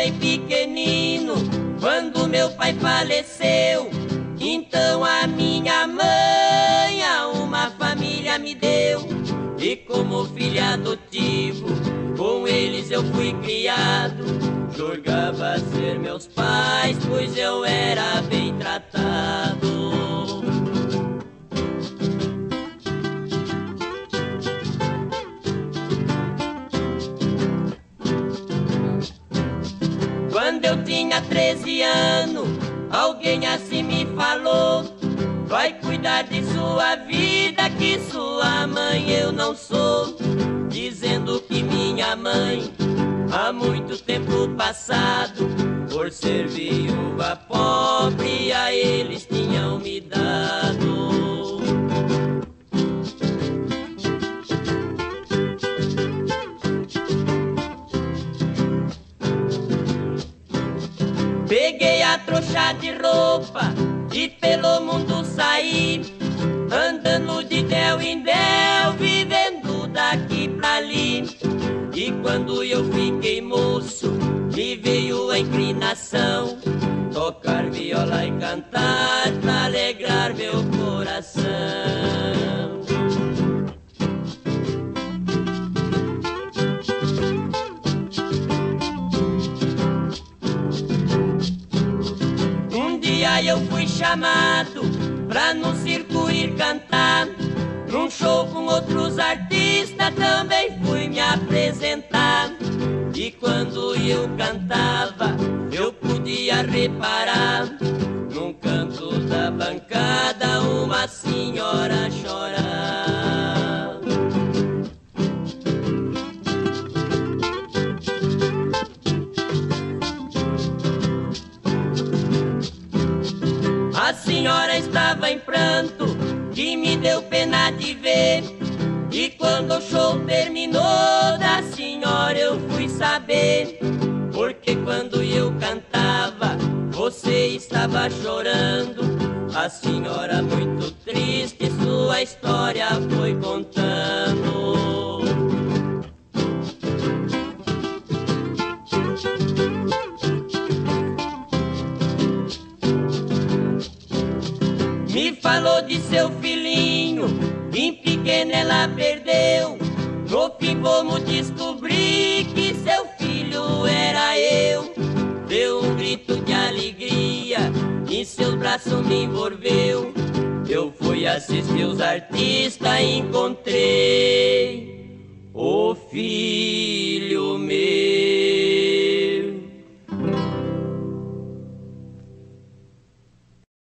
bem pequenino, quando meu pai faleceu. Então a minha mãe a uma família me deu, e como filho adotivo, com eles eu fui criado. Julgava ser meus pais, pois eu era bem tratado. Quando eu tinha 13 anos, alguém assim me falou: vai cuidar de sua vida, que sua mãe eu não sou. Dizendo que minha mãe, há muito tempo passado, por ser viúva pobre, a eles tinham me dado. Peguei a trouxa de roupa e pelo mundo saí, andando de del em del, vivendo daqui pra ali. E quando eu fiquei moço, me veio a inclinação, tocar viola e cantar pra alegrar meu coração. Eu fui chamado pra num circo ir cantar, num show com outros artistas também fui me apresentar. E quando eu cantava, eu podia reparar, num canto da bancada, uma senhora chorar. A senhora estava em pranto, que me deu pena de ver. E quando o show terminou, da senhora eu fui saber. Porque quando eu cantava, você estava chorando. A senhora muito triste, sua história foi contando. Me falou de seu filhinho, em pequeno ela perdeu. No fim vamos descobrir que seu filho era eu. Deu um grito de alegria, em seus braços me envolveu. Eu fui assistir os artistas e encontrei